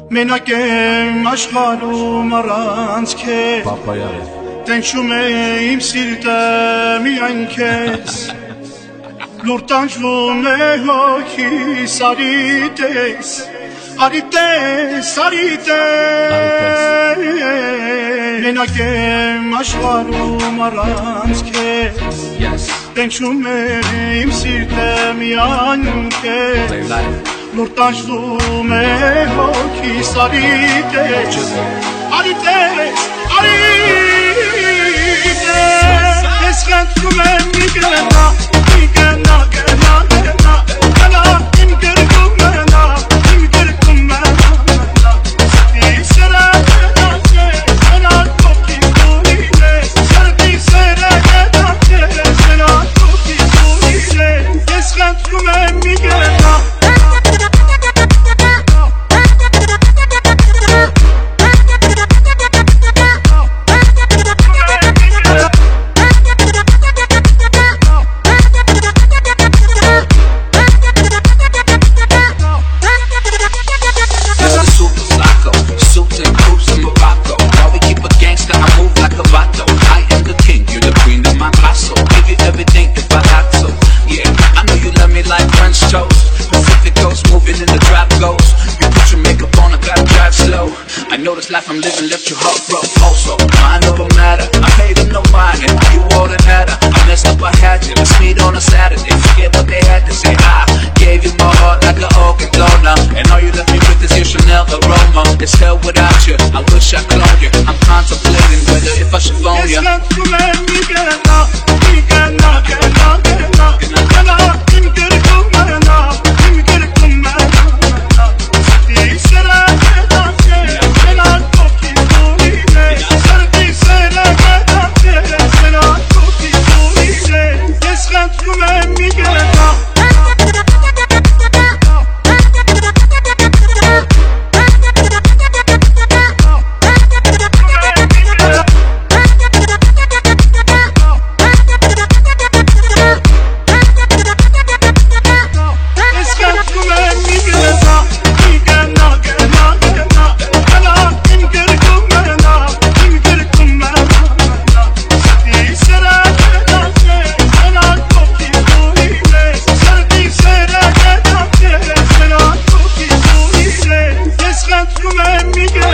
Մենակ եմ աշխարհում առանց քեզ Տենչում է իմ սիրտը միայն քեզ Լուր տանջվում է հոգիս արիտես Արիտես, արիտես Մենակ եմ աշխարհում առանց քեզ Տենչում է իմ սիրտը միայն քեզ Լուր տանջվում է հոգիս արիտես Արիտես, արիտես Ես խնդրում եմ մի գնա, մի գնա, գնա, գնա Գնա իմ գրկում մնա, իմ գրկում մնա Սրտի սերը գնա քեզ, գնա քոքիս դուրին ես Սրտի սերը գնա քեզ, գնա քոքիս դուրին ես Ես խնդրում եմ մի գնա This life I'm living left your heart broke also mind over matter I paid them no mind and you all that matter I messed up I had you let's meet on a Saturday forget what they had to say I gave you my heart like an organ donor and all you left me with is your Chanel aroma it's hell without you I wish I cloned you I'm contemplating whether if I should phone you Come on,